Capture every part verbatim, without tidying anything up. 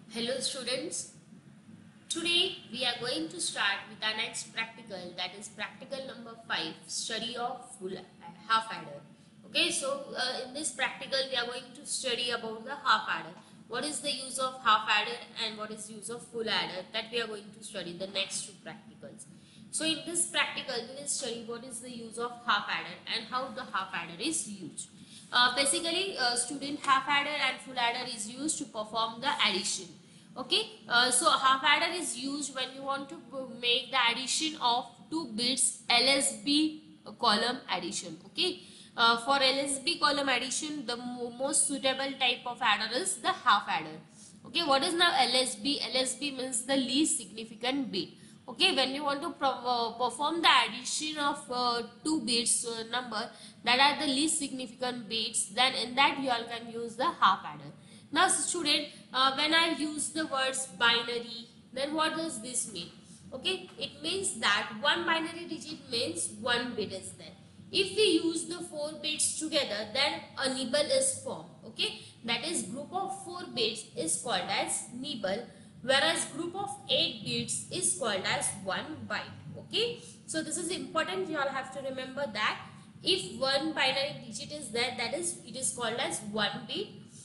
Hello students, today we are going to start with our next practical, that is practical number five, study of full half adder. Okay, so uh, in this practical we are going to study about the half adder. What is the use of half adder and what is use of full adder, that we are going to study the next two practicals. So in this practical we will study what is the use of half adder and how the half adder is used. Uh, basically, uh, student half adder and full adder is used to perform the addition. Okay, uh, so half adder is used when you want to make the addition of two bits L S B column addition. Okay, uh, for L S B column addition, the mo most suitable type of adder is the half adder. Okay, what is now L S B? L S B means the least significant bit. Okay, when you want to uh, perform the addition of uh, two bits uh, number that are the least significant bits, then in that you all can use the half adder. Now student, uh, when I use the words binary, then what does this mean? Okay, it means that one binary digit means one bit is there. If we use the four bits together, then a nibble is formed. Okay, that is group of four bits is called as nibble, whereas group of eight bits is called as one byte. Okay, so this is important. You all have to remember that if one binary digit is there, that is it is called as one bit.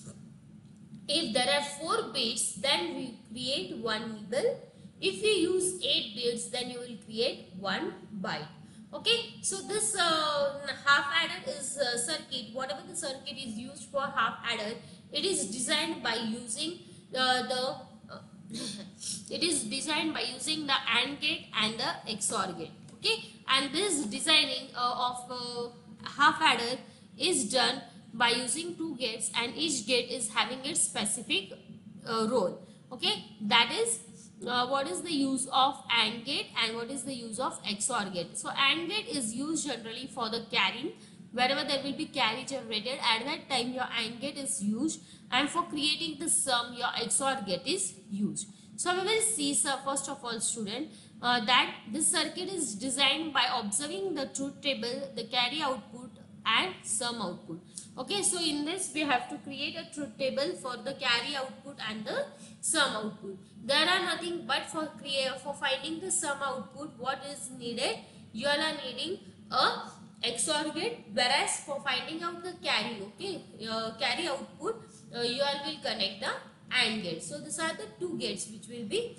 If there are four bits, then we create one nibble. If we use eight bits, then you will create one byte. Okay, so this uh, half adder is uh, circuit. Whatever the circuit is used for half adder, it is designed by using uh, the uh, it is designed by using the AND gate and the X O R gate. Okay, and this designing uh, of uh, half adder is done by using two gates, and each gate is having its specific uh, role. Okay, that is uh, what is the use of AND gate and what is the use of X O R gate. So AND gate is used generally for the carrying. Wherever there will be carry generated, at that time your AND gate is used, and for creating the sum your X O R gate is used. So we will see, so first of all student, uh, that this circuit is designed by observing the truth table, the carry output and sum output. Okay, so in this we have to create a truth table for the carry output and the sum output. There are nothing but for create for finding the sum output, what is needed? You all are needing a X O R gate, whereas for finding out the carry, okay, uh, carry output, uh, you all will connect the AND gate. So these are the two gates which will be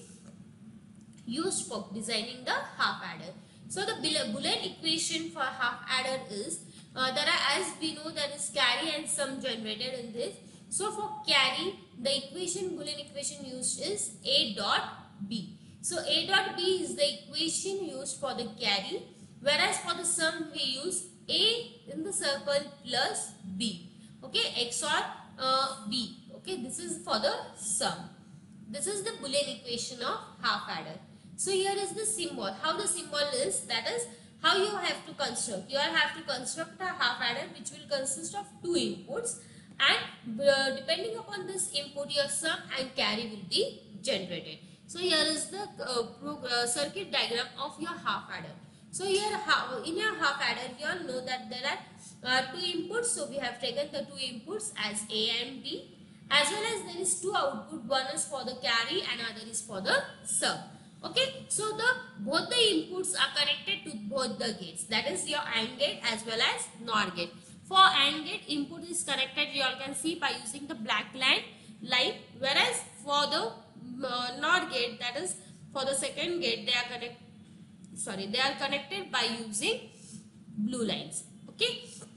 used for designing the half adder. So the Boolean equation for half adder is Uh, there are, as we know, there is carry and sum generated in this. So for carry, the equation, Boolean equation used is A dot B. So A dot B is the equation used for the carry, whereas for the sum we use A in the circle plus B. Okay, X or uh, B. Okay, this is for the sum. This is the Boolean equation of half adder. So here is the symbol. How the symbol is, that is how you have to construct. You have to construct a half adder which will consist of two inputs, and uh, depending upon this input your sum and carry will be generated. So here is the uh, uh, circuit diagram of your half adder. So here in your half adder you all know that there are uh, two inputs. So we have taken the two inputs as A and B, as well as there is two output. One is for the carry and other is for the sum. Okay, so the both the inputs are connected to both the gates, that is your AND gate as well as NOR gate. For AND gate, input is connected, you all can see, by using the black line line, whereas for the uh, NOR gate, that is for the second gate, they are connect sorry they are connected by using blue lines. Okay,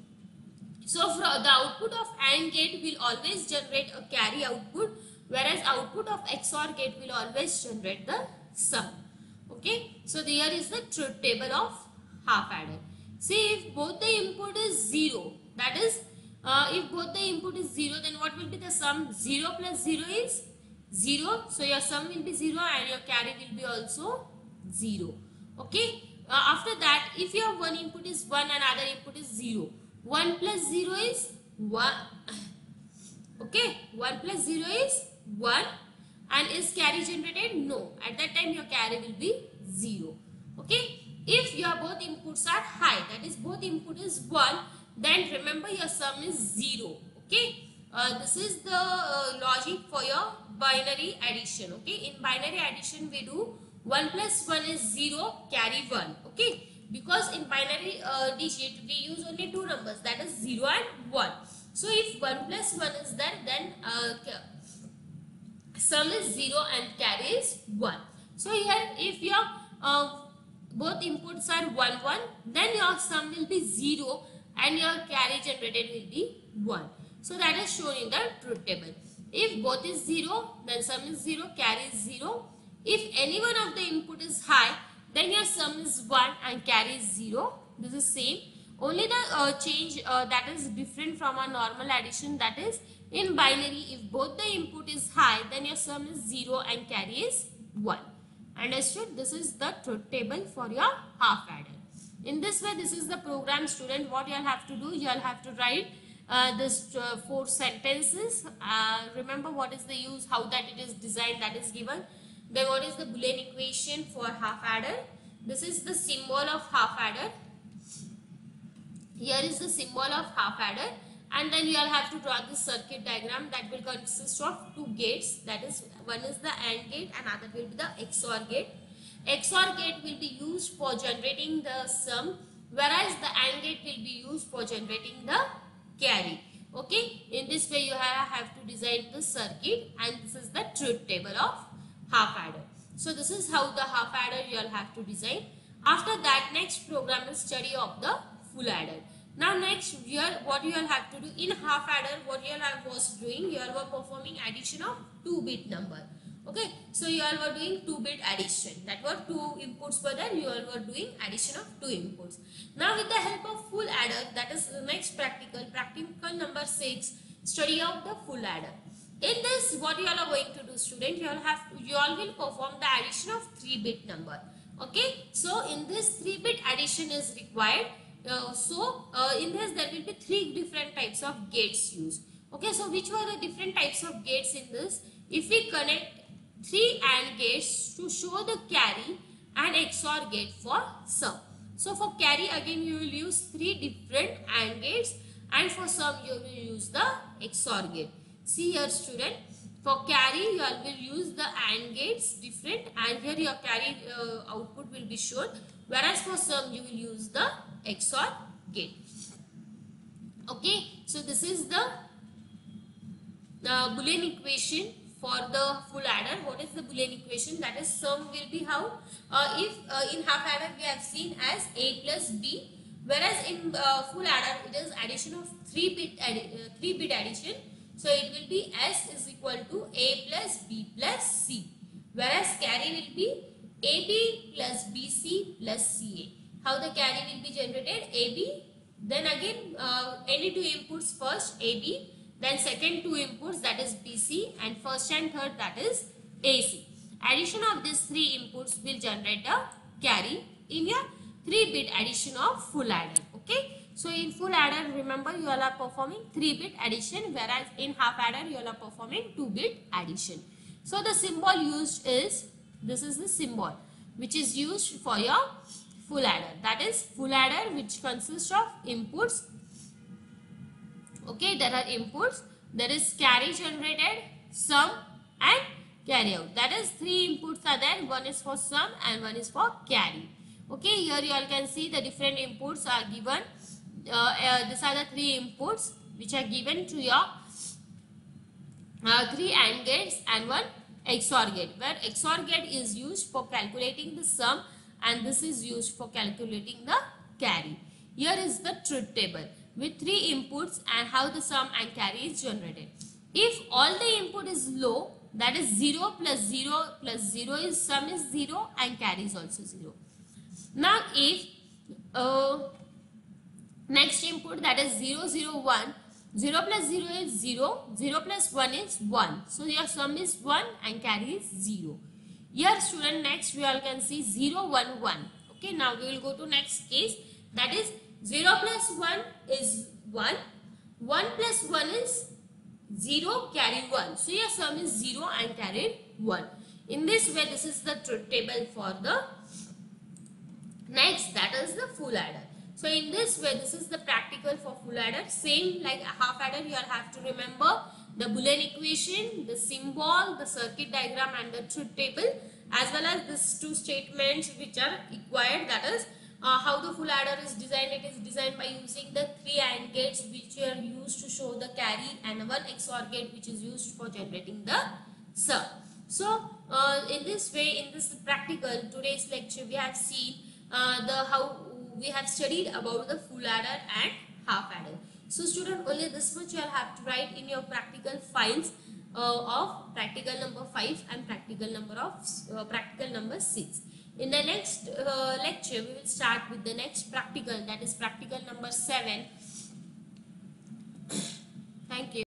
so for the output of AND gate will always generate a carry output, whereas output of X O R gate will always generate the sum. Okay, so there is the truth table of half adder. See, if both the input is zero, that is uh, if both the input is zero, then what will be the sum? Zero plus zero is zero, so your sum will be zero and your carry will be also zero. Okay, uh, after that, if your one input is one and other input is zero, one plus zero is one. Okay, one plus zero is one. And is carry generated? No. At that time your carry will be zero. Okay. If your both inputs are high, that is both input is one, then remember your sum is zero. Okay. uh, this is the uh, logic for your binary addition. Okay, in binary addition we do one plus one is zero, carry one. Okay, because in binary uh, digit we use only two numbers, that is zero and one. So if one plus one is there, then uh, sum is zero and carry is one. So here if your uh, both inputs are one one, then your sum will be zero and your carry generated will be one. So that is shown in the truth table. If both is zero, then sum is zero, carry is zero. If any one of the input is high, then your sum is one and carry is zero. This is same. Only the uh, change uh, that is different from a normal addition, that is in binary, if both the input is high, then your sum is zero and carry is one. Understood? This is the truth table for your half adder. In this way, this is the program, student. What you all have to do, you all have to write uh, this uh, four sentences. Uh, remember what is the use, how that it is designed, that is given. Then what is the Boolean equation for half adder? This is the symbol of half adder. Here is the symbol of half adder, and then you all have to draw the circuit diagram that will consist of two gates. That is, one is the AND gate and other will be the X O R gate. X O R gate will be used for generating the sum, whereas the AND gate will be used for generating the carry. Okay, in this way you have, have to design the circuit, and this is the truth table of half adder. So this is how the half adder you all have to design. After that, next program is study of the full adder. Now next here, what you all have to do in half adder, what you all have was doing, you all were performing addition of two bit number. Okay, so you all were doing two bit addition. That were two inputs were there, you all were doing addition of two inputs. Now with the help of full adder, that is the next practical, practical number six, study of the full adder. In this, what you all are going to do, student, you all have to, you all will perform the addition of three bit number. Okay, so in this three bit addition is required. Uh, so uh, in this there will be three different types of gates used. Okay, so which were the different types of gates in this? If we connect three AND gates to show the carry and X O R gate for sum. So for carry again you will use three different AND gates, and for sum you will use the X O R gate. See here, student, for carry you all will use the AND gates different, and here your carry uh, output will be shown, whereas for sum you will use the X O R gate. Okay, so this is the uh, Boolean equation for the full adder. What is the Boolean equation? That is, sum will be how? Uh, if uh, in half adder we have seen as A plus B, whereas in uh, full adder it is addition of three bit uh, three bit addition. So it will be S is equal to A plus B plus C, whereas carry will be A B plus B C plus C A. How the carry will be generated? A B, then again uh, any two inputs, first A B, then second two inputs, that is B C, and first and third, that is A C. Addition of these three inputs will generate a carry in your three bit addition of full adder. Okay. So in full adder, remember you all are performing three bit addition, whereas in half adder you all are performing two bit addition. So the symbol used is, this is the symbol which is used for your full adder. That is full adder, which consists of inputs. Okay, there are inputs. There is carry generated, sum and carry out. That is three inputs are there. One is for sum and one is for carry. Okay, here you all can see the different inputs are given. Uh, uh, these are the three inputs which are given to your uh, three AND gates and one X O R gate, where X O R gate is used for calculating the sum and this is used for calculating the carry. Here is the truth table with three inputs and how the sum and carry is generated. If all the input is low, that is zero plus zero plus zero is sum is zero and carry is also zero. Now if uh, next input, that is zero, zero, one. zero plus zero is zero. zero plus one is one. So your sum is one and carry is zero. Here student, next we all can see zero, one, one. Okay, now we will go to next case. That is zero plus one is one. one plus one is zero, carry one. So your sum is zero and carried one. In this way, this is the truth table for the next, that is the full adder. So in this way, this is the practical for full adder. Same like a half adder, you have to remember the Boolean equation, the symbol, the circuit diagram and the truth table, as well as these two statements which are required, that is uh, how the full adder is designed. It is designed by using the three AND gates which are used to show the carry and one X O R gate which is used for generating the sum. So uh, in this way, in this practical today's lecture, we have seen uh, the how we have studied about the full adder and half adder. So student, only this much you will have to write in your practical files uh, of practical number five and practical number of uh, practical number six. In the next uh, lecture, we will start with the next practical, that is practical number seven. Thank you.